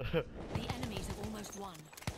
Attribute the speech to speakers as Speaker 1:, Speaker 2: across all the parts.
Speaker 1: The enemies have almost won.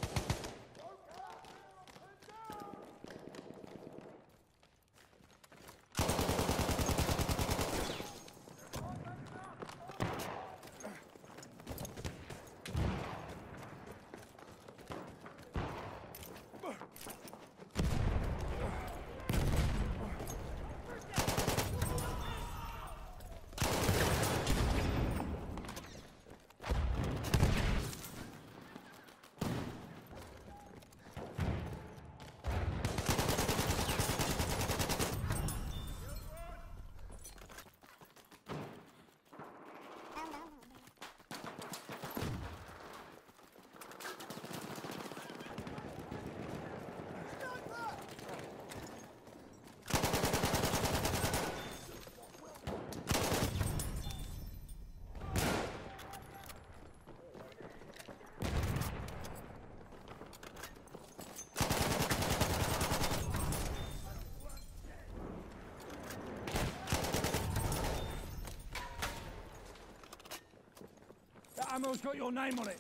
Speaker 2: That ammo's got your name on it.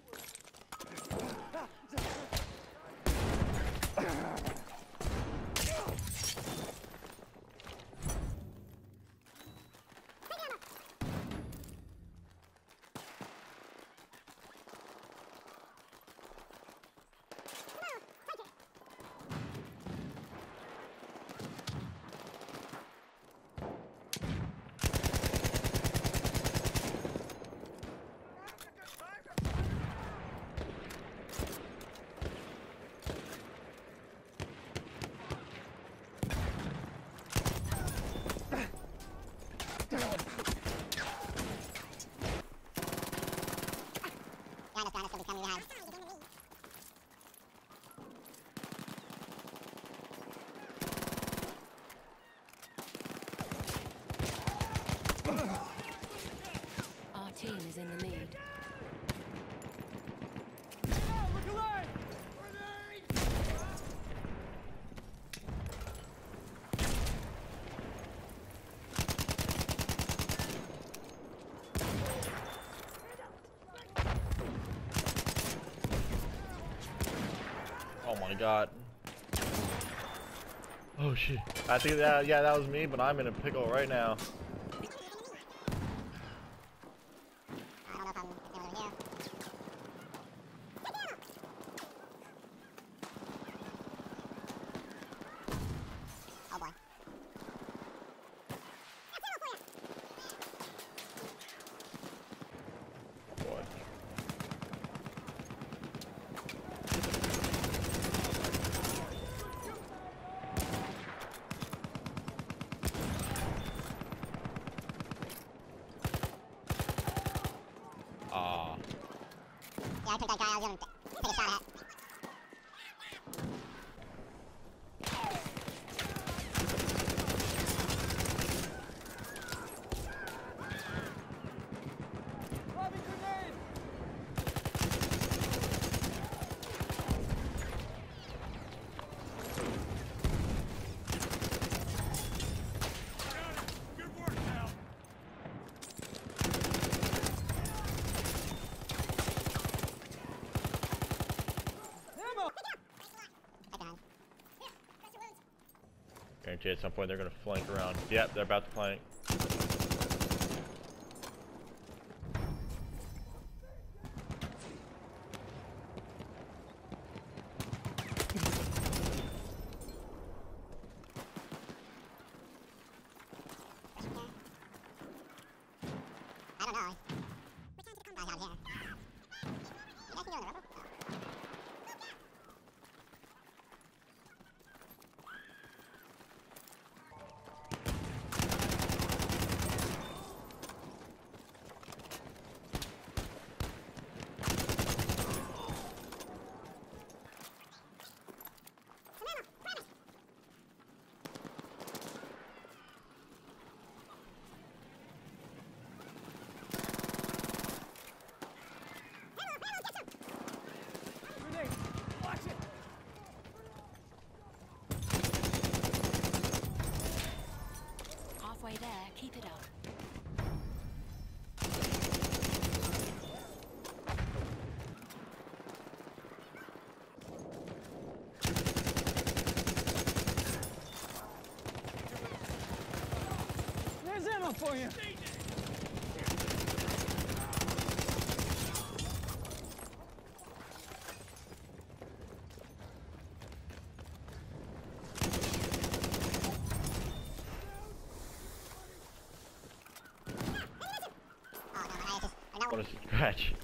Speaker 1: Our team is in the lead.
Speaker 2: Look away!
Speaker 3: Oh my god. Oh shit. I think that, yeah, that was me, but I'm in a pickle right now.
Speaker 4: Yeah, I took that guy I was gonna take a shot at.
Speaker 3: Guarantee at some point they're gonna flank around. Yep, they're about to flank.
Speaker 4: I don't know. Which one's the combat out here? You guys can go in the rubble?
Speaker 1: Halfway there, keep it up.
Speaker 2: for you.
Speaker 3: What a scratch.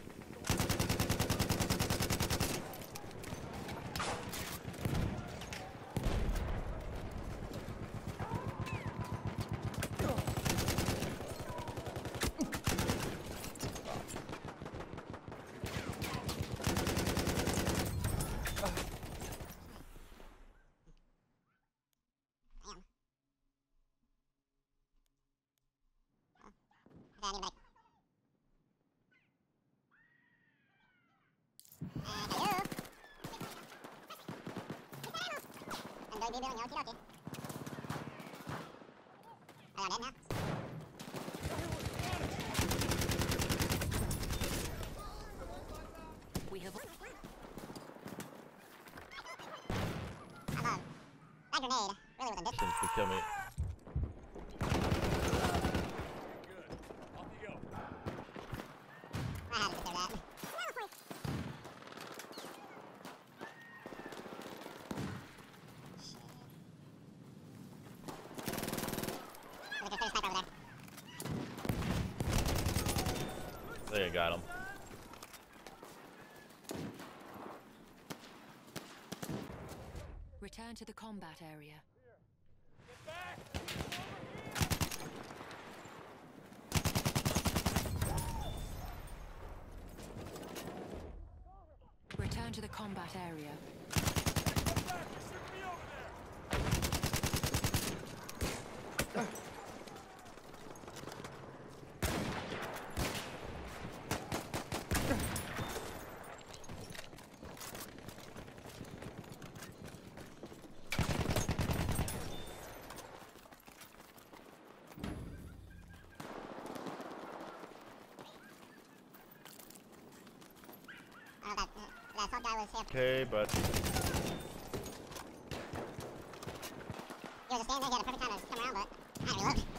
Speaker 1: We have
Speaker 4: That grenade really was a
Speaker 3: Since to kill me.
Speaker 4: I had to consider that. Look at the sniper over there.
Speaker 3: There you got him.
Speaker 1: Return to the combat area. Return to the combat area.
Speaker 4: I don't know that assault guy was here.
Speaker 3: Okay, but
Speaker 4: He was just standing there, he had a perfect time to come around, but I didn't reload.